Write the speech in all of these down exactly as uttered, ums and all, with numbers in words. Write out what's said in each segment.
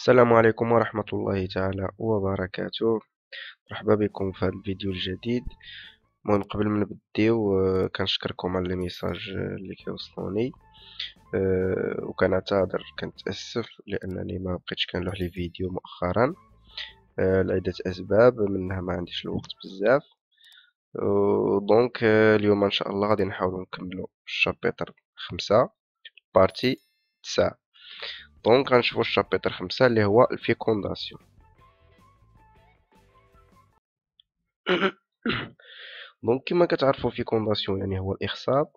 السلام عليكم ورحمة الله تعالى وبركاته. مرحبا بكم في هذا الفيديو الجديد. المهم قبل ما نبديو آه، كنشكركم على لي ميساج آه، اللي كيوصلوني، أه وكنعتذر كنتأسف لأنني ما بقيتش كنلوح لي فيديو مؤخرا أه لعدة أسباب، منها ما عنديش الوقت بزاف. أه دونك أه اليوم إن شاء الله غادي نحاولو نكملو الشابتر خمسة بارتي تسعة. دونك غنشوفو الشابتر خمسة اللي هو الفيكونداسيون. دونك كما كتعرفوا فيكونداسيون يعني هو الإخصاب.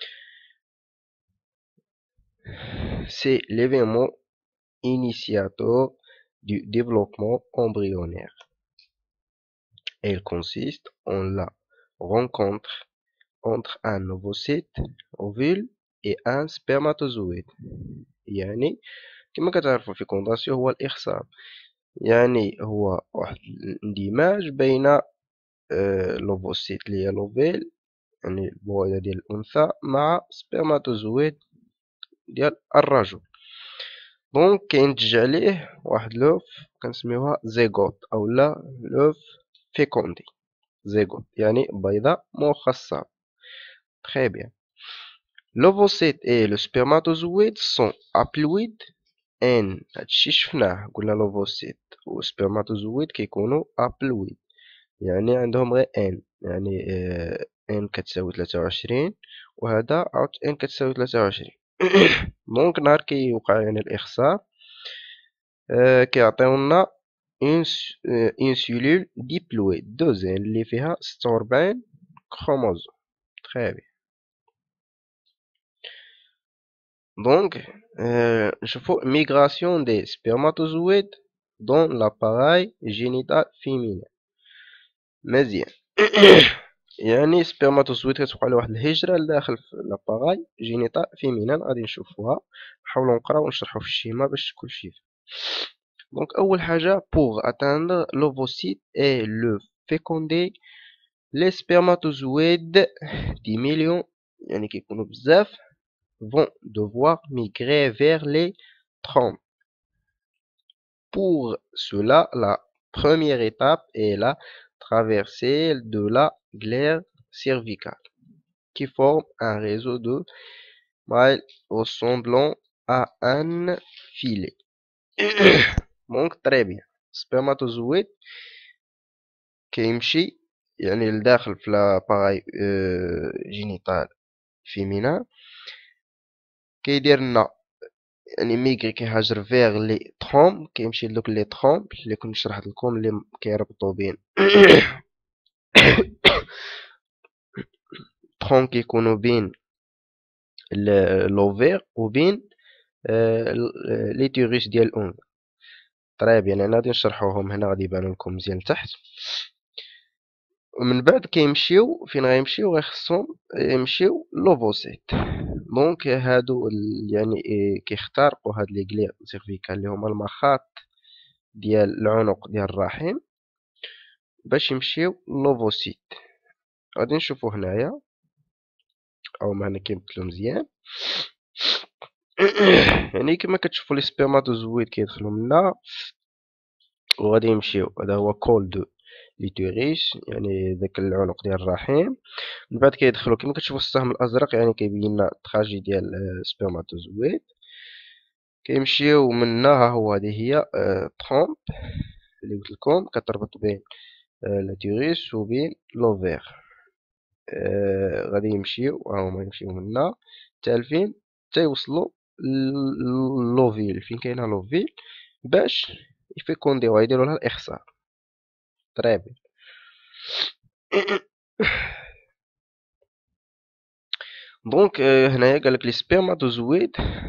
C'est l'événement initiateur du développement embryonnaire. Elle consiste en la rencontre entre un ovocyte, ovule et un spermatozoïde. يعني كما كتعرفوا فيكونداسيون هو الإخصاب، يعني هو واحد الاندماج بين آه، لوفوسيت اللي هي لوفيل، يعني البويضة ديال الأنثى، مع سبرماتوزويد ديال الرجل. دونك كينتج عليه واحد لوف كنسميوها زيغوت اولا لوف فيكوندي. زيغوت يعني بيضة مخصبة. Très bien. L'ovocyte et le spermatozoïde sont haploïdes N. هادشي شفناه، قلنا لوفوسيت و سبرماتوزويد كيكونوا haploïdes، يعني عندهم غير N، يعني آه N كتساوي ثلاثة وعشرين وهذا عاود N كتساوي ثلاثة وعشرين. دونك نهار كيوقع يعني الإخصاب آه كيعطيونا اون اون سيلول ديبلويد دوزين اللي فيها ستة وربعين كروموزوم. تري بيان. دونك euh, نشوفو ميغراسيون دي سبرماتوزويد دون لاباراي جينيتال فيمينين. مزيان. يعني سبرماتوزويد كتوقع له واحد الهجرة لداخل لاباراي جينيتال فيمينين، غادي نشوفوها، نحاولو نقراو ونشرحو في الشيما باش كلشي يفهم. Donc, أول حاجة pour atteindre l'ovocyte et le féconder les spermatozoïdes dix millions يعني كيكونوا بزاف vont devoir migrer vers les trompes. Pour cela, la première étape est la traversée de la glaire cervicale qui forme un réseau de mailles ressemblant à un filet. Donc très bien. Spermatozoïde كيمشي يعني لداخل في لاباراي جينيتال فيمينا، كيدير لنا يعني ميغري كيهاجر فيغ لي ترومب، كيمشي لدوك لي ترومب اللي كنت شرحت لكم اللي كيربطو بين ترومب كيكونوا بين لوفير وبين ليتيروس ديال الأنثى. طري بيان، انا غادي نشرحوهم هنا، غادي يبانو لكم مزيان تحت. ومن بعد كيمشيو فين غيمشيو، غيخصهم يمشيو لوفوسيت. دونك هادو يعني كيخترقوا هاد لي غلير سيرفيكال اللي هما المخاط ديال العنق ديال الرحم باش يمشيو لوفوسيت. غادي نشوفو هنايا او ما هنا كيمثلو مزيان. يعني كما كتشوفوا لي سبرماتوزويد كيدخلوا منا وغادي يمشيو، هذا هو كول دو ليتوريس يعني داك العنق ديال الرحم. من بعد كيدخلوا كما كتشوفوا السهم الازرق يعني كيبين لنا التراجي ديال السبرماتوزويد. كيمشيو منا، ها هو هذه هي ترومب اللي قلت لكم كتربط بين لاتوريس وبين لوفير. آه غادي يمشيو، ها هما يمشيو منا تالفين حتى يوصلوا لوفيل، فين كاينه لوفيل باش يفيكونديو يديروا لها الاخصاب. طري بيان. دونك هنايا قالك لي سبرماتوزويد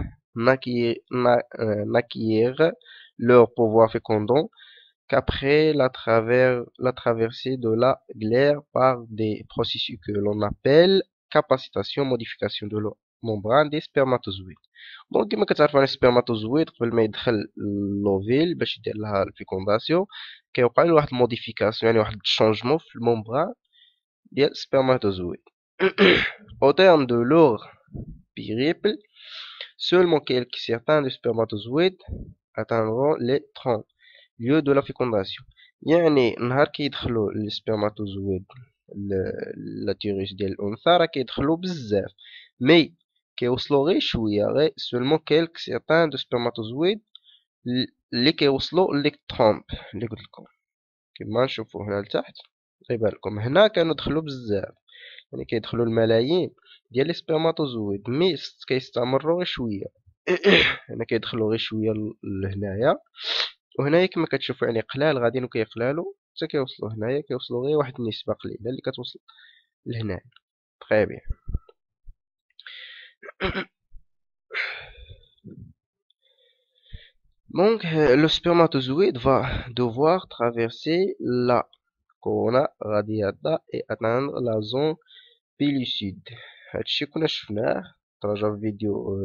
n'acquièrent leur pouvoir fécondant qu'après la, la traversée de la glaire par des processus que l'on appelle capacitation, modification de la membrane des spermatozoïdes. دونك كما كتعرفوا على السبرماتوزويد قبل ما يدخل لوفيل باش يدير لها الفيكونداسيون كيوقع له واحد الموديفيكاسيون، يعني واحد الشونجمون في الممبران ديال السبرماتوزويد. Au terme de leur périple, seulement quelques certains de spermatozoïdes atteindront les trente lieux de la fécondation. يعني نهار كيدخلوا السبرماتوزويد لاتيروس ديال الانثى راه كيدخلوا بزاف، مي كيوصلوا غير شويه، غير سولمون كيلك سيغتان دو سبرماتوزويد اللي كيوصلوا ليك ترومب اللي قلت لكم كما نشوفوا هنا لتحت. غير بالكم هنا كانوا دخلوا بزاف، يعني كيدخلوا الملايين ديال لي سبرماتوزويد، مي كيستمروا غير شويه. هنا كيدخلوا غير شويه لهنايا، وهنايا كما كتشوفوا يعني قلال غاديين وكيقلالوا حتى كيوصلوا هنايا، كيوصلوا غير واحد النسبه قليله اللي كتوصل لهنايا. تري بيان. Donc, le spermatozoïde va devoir traverser la corona radiata et atteindre la zone pellucide. هادشي كنا شفناه تراجعوا في فيديو.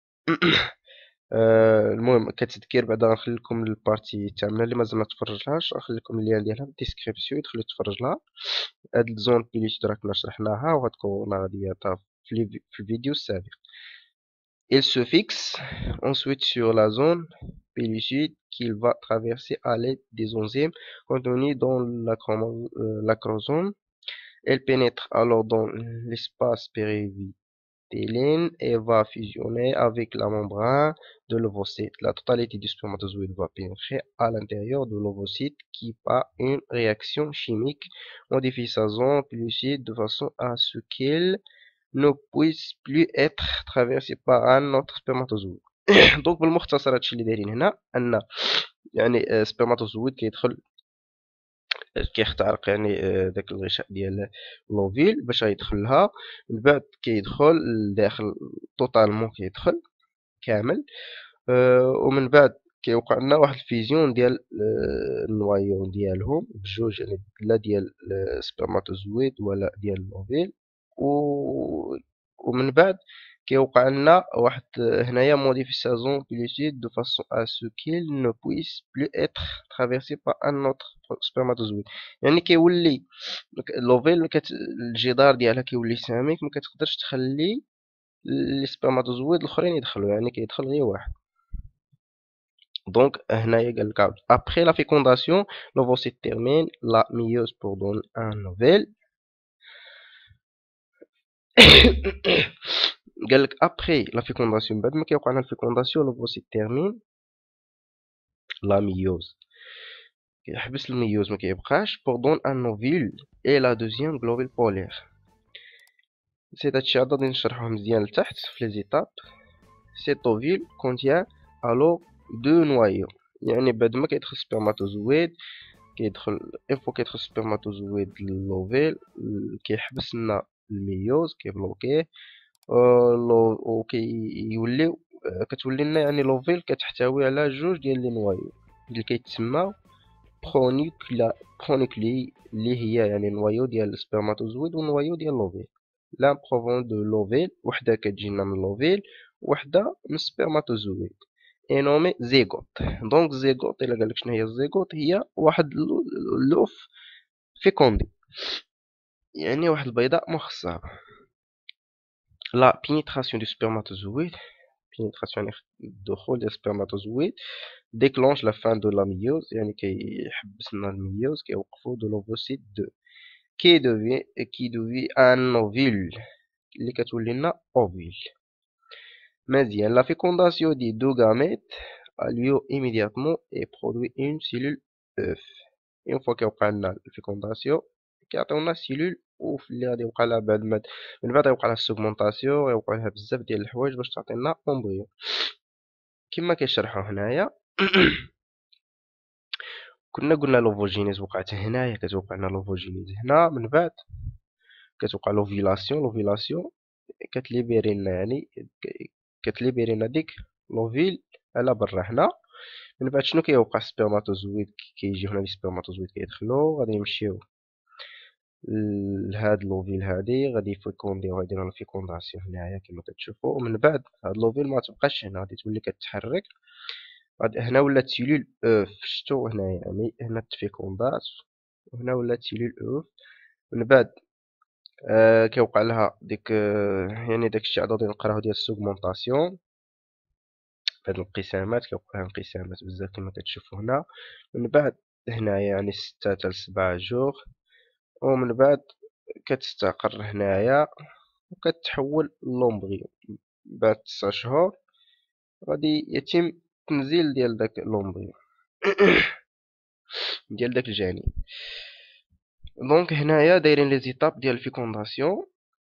آه المهم كتذكير بعدا غنخلي لكم البارتي الثامنه اللي مازال ما تفرجلهاش، غنخلي لكم اللين ديالها في الديسكريبسيون يدخلوا يتفرج لها. هاد الزون بيليش راه كنا شرحناها وغاد كورونا غادياتها في الفيديو السابق. Il se fixe ensuite sur la zone pellucide qu'il va traverser à l'aide des enzymes contenues dans l'acrosome. Elle pénètre alors dans l'espace périvitélien et va fusionner avec la membrane de l'ovocyte. La totalité du spermatozoïde va pénétrer à l'intérieur de l'ovocyte qui, par une réaction chimique, modifie sa zone pellucide de façon à ce qu'elle ne puisse plus être traversé par un autre spermatozoïde. دونك بالمختصر هادشي اللي دايرين هنا ان يعني سبرماتوزويد كيدخل كيخترق يعني داك الغشاء ديال لوفيل باش يدخلها، من بعد كيدخل لداخل توتالمون، كيدخل كامل، ومن بعد كيوقع لنا واحد الفيزيون ديال النوايون ديالهم بجوج، يعني لا ديال السبرماتوزويد ولا ديال لوفيل، و ومن بعد كيوقع لنا واحد هنايا modification pellucide de façon à ce qu'il ne puisse plus être traversé par un autre spermatozoïde. يعني كيولي لوفيل الجدار ديالها كيولي سميك، ما كتقدرش تخلي لي سبرماتوزويد الاخرين يدخلوا، يعني كيدخل غير واحد. دونك هنايا قال لك après la fécondation l'ovocyte termine la méiose pour donner un ovule. قال لك après la fécondation بعد ما كيوقع لنا الفيكونداسيون l'ovocyte termine la méiose، كيحبس الميوز ما كيبقاش pour donner un ovule et la deuxième globule polaire. سي هادشي عاد غادي نشرحوه مزيان لتحت في لي زيتاب. cet ovule contient alors deux noyaux، يعني بعد ما كيدخل سبرماتوزويد كيدخل إفو كيدخل سبرماتوزويد للوفيل كيحبس لنا الميوز كيبلوكيه، و كيوليو كتولي لنا يعني لوفيل كتحتوي على جوج ديال لي نوايو اللي كيتسمى برونيكلا برونيكلي اللي هي يعني نوايو ديال السبرماتوزويد ونوايو ديال لوفيل. لان بروفون دو لوفيل، وحده كتجينا من لوفيل وحده من السبرماتوزويد اي نومي زيغوت. دونك زيغوت الا قالك شنو هي الزيغوت، هي واحد اللوف فيكوندي، يعني واحد البيضاء مخصبه. لا بينيتراسيون دو سبرماتوزويد، بينيتراسيون يعني الدخول ديال السبرماتوزويد déclenche la fin de la méiose، يعني كيحبس لنا الميوز كيوقفو دو لوفوسيت deux كي دوفي كي دوفي ان اوفيل اللي كتولي لنا اوفيل. مزيان. لا fécondation دي دو غاميت a lieu immédiatement et produit une cellule œuf. une fois كيوقع لنا الفيكونداسيون كيعطيونا سيلول اوف اللي غادي يوقع لها بعد ما من بعد يوقع لها السيغمونطاسيون، يوقع لها بزاف ديال الحوايج باش تعطينا امبريون كما كيشرحوا هنايا. كنا قلنا لوفوجينيز وقعت هنايا، كتوقع لنا لوفوجينيز هنا، من بعد كتوقع لوفيلاسيون. لوفيلاسيون كتليبيري لنا يعني كتليبيري لنا ديك لوفيل على برا هنا. من بعد شنو كيوقع؟ سبرماتوزويد كيجي هنا، لي سبرماتوزويد كيدخلوا غادي يمشيو لهاد لوفيل هادي، غادي يفيكونديو غادي يديروا الفيكونداسيون هنايا كما كتشوفوا. ومن بعد هاد لوفيل ما تبقاش هنا، غادي تولي كتحرك، هنا ولات سيلول اوف، شفتو هنايا يعني هنا تفيكوندات وهنا ولات سيلول اوف. من بعد آه كيوقع لها ديك آه يعني داكشي عاد غادي نقراو ديال السيغمونطاسيون. هاد الانقسامات كيوقع انقسامات بزاف كما كتشوفوا هنا. من بعد هنايا يعني ستة حتى لسبعة جوغ، ومن بعد كتستقر هنايا وكتحول لومبريون. بعد تسع شهور غادي يتم التنزيل ديال داك لومبريون ديال داك الجنين. دونك هنايا دايرين لي زيتاب ديال الفيكونداسيون.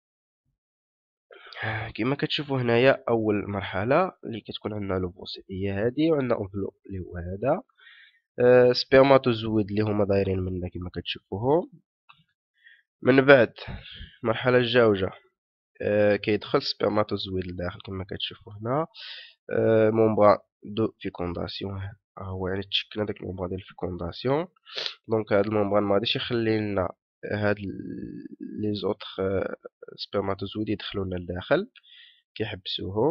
كما كتشوفوا هنايا اول مرحله اللي كتكون عندنا لوفوسيت هي هذه، وعندنا انفلوب اللي هو هذا، أه سبرماتوزويد اللي هما دايرين منا كما كتشوفوهم. من بعد المرحله الجاوجه أه كيدخل سبرماتوزويد لداخل كما كتشوفوا هنا. أه مومبران دو فيكونداسيون، هو يعني تشكل هذاك المومبران ديال الفيكونداسيون. دونك هذا المومبران ما غاديش يخلي لنا هاد لي زوطخ سبرماتوزويد يدخلوا لنا لداخل، كيحبسوه.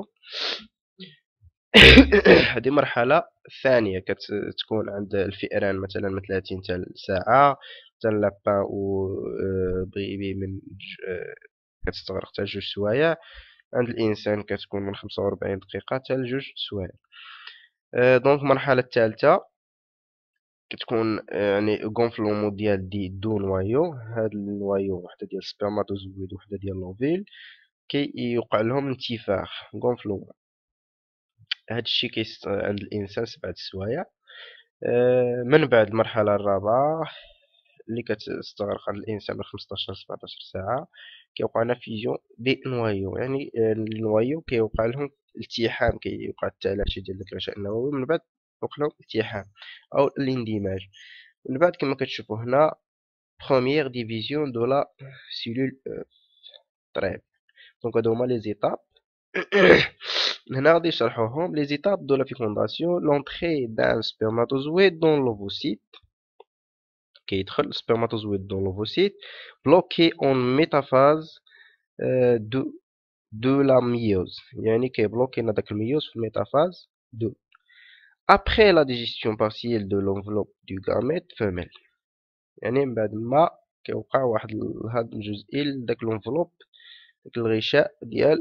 هذه المرحلة الثانية كتكون عند الفئران مثلا من ثلاثين حتى ساعة، حتى لابان و بغيبي من كتستغرق حتى جوج سوايع. عند الإنسان كتكون من خمسة وربعين دقيقة حتى لجوج سوايع. دونك المرحلة الثالثة كتكون يعني غونفلومون ديال دي دو نوايو. هاد النوايو وحدة ديال السبرماتوزويد وحدة ديال لوفيل كيوقع لهم انتفاخ غونفلومون. هادشي كيست عند الانسان سبعة سوايع. آه من بعد المرحله الرابعه اللي كتستغرق عند الانسان من خمسطاش ل سبعطاش ساعه كيوقع لنا فيزيون دي نوايو. يعني آه النوايو كيوقع لهم التحام، كيوقع التلاشي ديال داك الغشاء النووي، من بعد يوقع لهم التحام او الاندماج. من بعد كما كتشوفوا هنا بروميير ديفيزيون دو لا سيلول طريب. دونك هادو هما لي زيتاب. هنا غادي يشرحوهم لي زيتاب دو لا فيكونداسيون. لونطري دان سبرماتوزويد دون لوفوسيت، كيدخل السبرماتوزويد دون لوفوسيت بلوكي اون ميتافاز دو دو لا ميوز، يعني كيبلوكي لنا داك الميوز في الميتافاز دو. ابخي لا ديجيستيون بارسييل دو لونفلوب دو غاميت فيميل، يعني من بعد ما كيوقع واحد هاد الجزئي لداك لونفلوب داك الغشاء ديال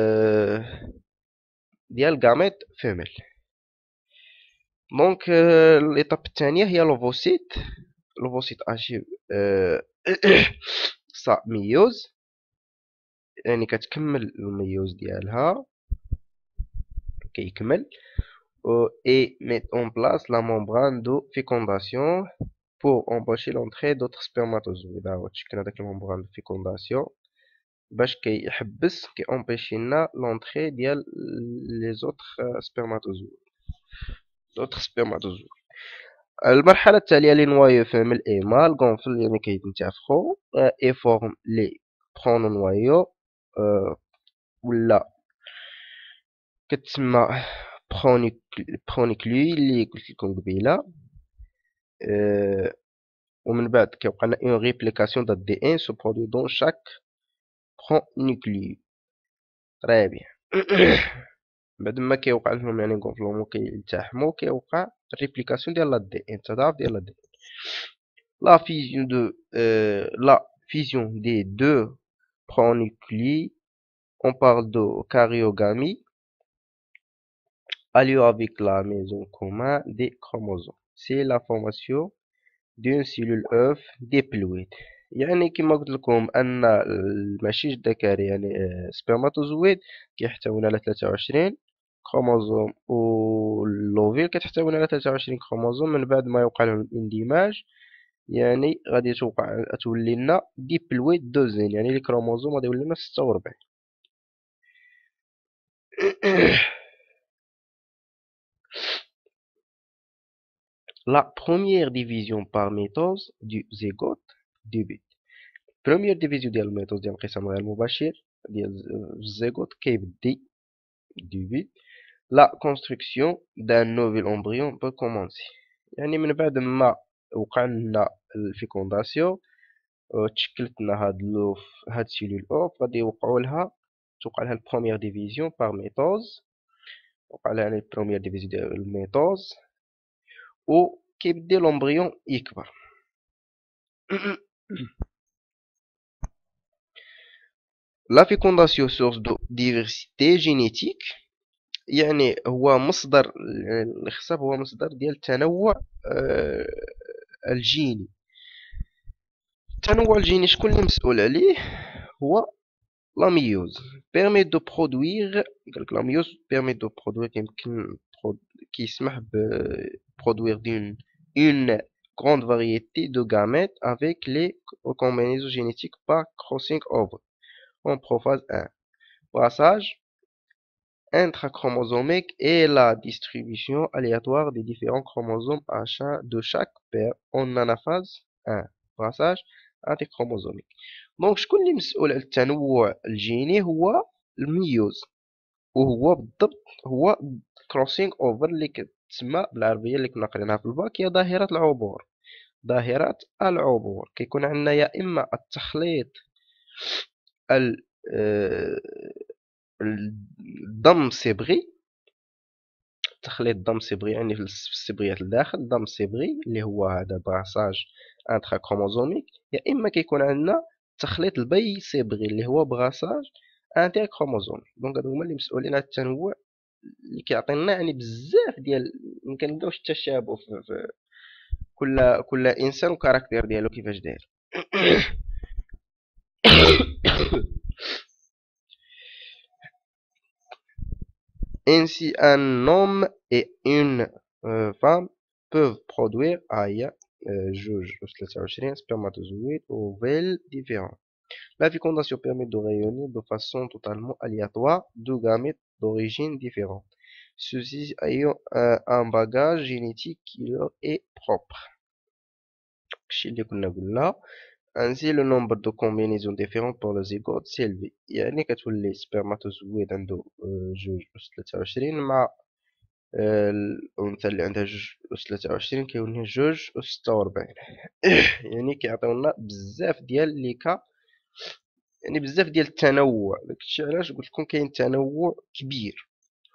ديال غاميت فيميل. دونك ليطاب الثانيه هي لوفوسيت. لوفوسيت اشيف صا ميوز، يعني كتكمل الميوز ديالها كيكمل اي ميت اون بلاص لا ممبران دو فيكونداسيون pour empêcher l'entrée d'autres spermatozoïdes. هو تشكل هذاك الممبران دو فيكونداسيون باش كيحبس كي امبيشي لنا لونطري ديال لي زوطخ سبرماتوزويد دوطخ سبرماتوزويد. المرحله التاليه لي نوايو فهم الايمال غونفل، يعني كيتنتفخوا اي فورم لي برونو نوايو أه ولا كتسمى برونيك برونيكلي اللي قلت لكم قبيله. أه ومن بعد كيوقع لنا اون ريبليكاسيون دا دي ان سو برودوي دون شاك برونيكلي. طري بيان. بعد ما كيوقع لهم يعني غونفلومون كيلتحموا كيوقع الريبليكاسيون ديال لا دي ان، التضاعف ديال لا دي ان. لا فيزيون دو euh, la fusion des deux pronucléi, on parle de karyogamie, a lieu avec la maison commune des chromosomes. C'est la formation d'une cellule œuf diploïde. يعني كما قلت لكم ان المشيج الذكري يعني سبرماتوزويد كيحتوي على ثلاثة وعشرين كروموزوم، واللوفيل كتحتوي على ثلاثة وعشرين كروموزوم. من بعد ما يوقع لهم الاندماج يعني غادي توقع تولي لنا ديبلويد دوزين، يعني لي كروموزوم غادي يولي لنا ستة وربعين. La première division par méthode du zygote débute. Première division ديال الميثود ديال الانقسام غير المباشر ديال الزيغوت كيبدي débute. La construction d'un nouvel embryon peut commencer، يعني من بعد ما وقع لنا الفيكونداسيون تشكلت لنا هاد لوف هاد سيلول اوف غادي يوقعوا لها توقع لها البروميير ديفيزيون باغ ميتوز، وقع لها يعني البروميير ديفيزيون ديال الميتوز و كيبدي لومبريون يكبر. La fécondation source de diversité génétique. يعني هو مصدر الاخصاب، هو مصدر ديال التنوع آه، الجيني. التنوع الجيني شكون اللي مسؤول عليه؟ هو لا ميوز. permet de produire قالك لا ميوز permet de produire يمكن كيسمح ب produire d'une une grande variété de gamètes avec les combinaisons génétiques par crossing over en prophase un. Brassage intrachromosomique et la distribution aléatoire des différents chromosomes à cha- de chaque paire en anaphase un. Brassage interchromosomique. دونك شكون اللي مسؤول على التنوع الجيني؟ هو الميوز، وهو بالضبط هو كروسينغ اوفر اللي كتسمى بالعربيه اللي كنا قريناها في الباك هي ظاهره العبور. ظاهره العبور كيكون عندنا يا اما التخليط ال- آه، الضم صبغي، تخليط ضم صبغي يعني في الصبغيات الداخل ضم صبغي اللي هو هذا براساج انترا كروموزوميك، يا اما كيكون عندنا تخليط البي صبغي اللي هو براساج انتر كروموزومي. دونك هادو هما اللي مسؤولين على التنوع اللي كيعطينا يعني بزاف ديال ما كنلقاوش التشابه في, في كل كل انسان وكاركتير ديالو كيفاش داير. Ainsi, un homme et une euh, femme peuvent produire aïe جوج أس ثلاثة وعشرين spermatozoïdes ovules différents. La fécondation permet de réunir de façon totalement aléatoire deux gamètes d'origine différente, ceux-ci ayant euh, un bagage génétique qui leur est propre. الشيء اللي كنا قلنا. Ainsi, le nombre de combinaisons différentes pour le zygote s'élève. يعني كتولي سبرماتوزويد عنده آه، جوج أس ثلاثة وعشرين مع آه، الأنثى اللي عندها جوج أس ثلاثة وعشرين كيولي جوج أس ستة وربعين. يعني كيعطيونا بزاف ديال لي كا، يعني بزاف ديال التنوع. داكشي علاش قلت لكم كاين تنوع كبير.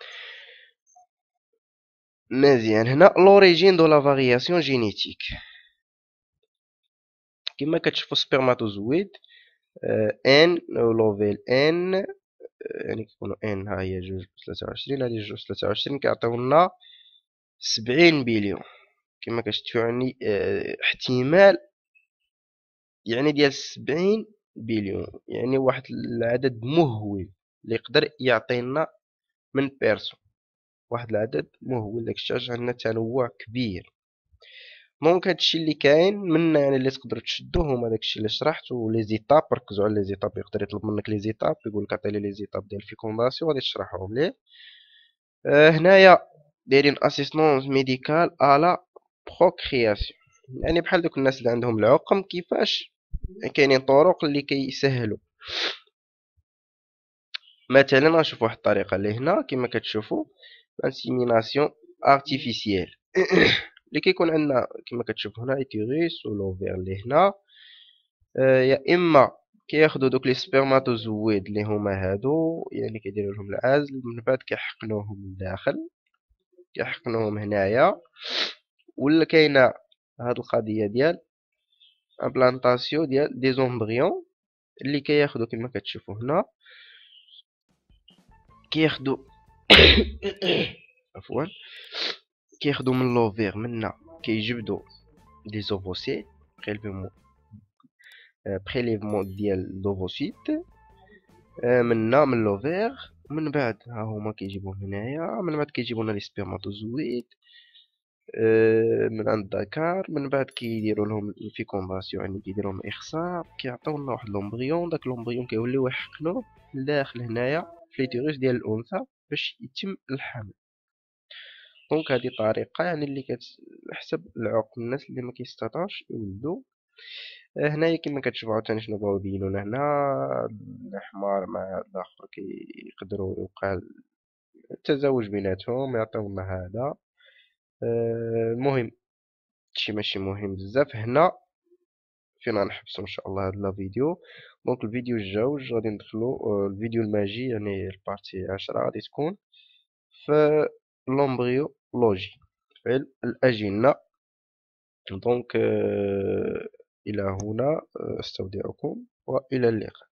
مزيان، هنا لوريجين دو لا فارياسيون جينيتيك. كما كتشوفوا سبرماتوزويد ان لوفيل ان، يعني كيكونوا ان ها هي جوج ثلاثة وعشرين، هذه جوج ثلاثة وعشرين كيعطيونا سبعين بليون. كما كتشوفوا يعني اه احتمال يعني ديال سبعين بليون، يعني واحد العدد مهول اللي يقدر يعطينا من بيرسون، واحد العدد مهول. داكشي علاش عندنا تنوع كبير. دونك هادشي اللي كاين منا يعني اللي تقدروا تشدوه هما داكشي اللي شرحت، ولي زيتاب ركزوا على لي زيتاب. يقدر يطلب منك لي زيتاب، يقول لك عطيني لي زيتاب ديال الفيكونداسيون غادي تشرحهم ليه. آه هنايا دايرين اسيستونس ميديكال الا بروكرياسيون، يعني بحال دوك الناس اللي عندهم العقم كيفاش كاينين طرق اللي كيسهلوا. مثلا غنشوف واحد الطريقه اللي هنا كما كتشوفوا انسيميناسيون ارتيفيسييل اللي كيكون عندنا كما كتشوفوا هنا ايتيروس ولوفير اللي هنا. آه يا اما كياخدوا دوك لي سبرماتوزويد اللي هما هادو، يعني كيديروا لهم العزل من بعد كيحقنوهم من الداخل، كيحقنوهم هنايا. ولا كاينه هاد القضيه ديال امبلانطاسيون ديال دي زومبريون اللي كياخدوا كما كتشوفوا هنا كياخدوا عفوا كياخدوا من لوفير منا كيجبدوا دي زوفوسيت بريليفمون بريليفمون ديال لوفوسيت منا من لوفير. من بعد ها هما كيجيبوه هنايا، من بعد كيجيبوا لنا لي سبرماتوزويد من عند داكار. من بعد كيديروا لهم الفيكونداسيون، يعني كيديروا لهم اخصاب، كيعطيو لنا واحد لومبريون. داك لومبريون كيوليو يحقنوه لداخل هنايا في ليتيروس ديال الانثى باش يتم الحمل. دونك هذه طريقه يعني اللي كتحسب العقم الناس اللي ما كيستطيعوش يولدوا. هنايا كما كتشوفوا عاوتاني شنو بغاو يبينوا لنا هنا، الحمار مع الاخر كيقدروا يوقع التزاوج بيناتهم، يعطيونا هذا. المهم هادشي ماشي مهم بزاف. هنا فينا نحبسو ان شاء الله هاد الفيديو. دونك الفيديو الجوج غادي ندخلو الفيديو الماجي، يعني البارتي عشرة غادي تكون في لومبريولوجي في الاجنه. دونك الى هنا استودعكم والى اللقاء.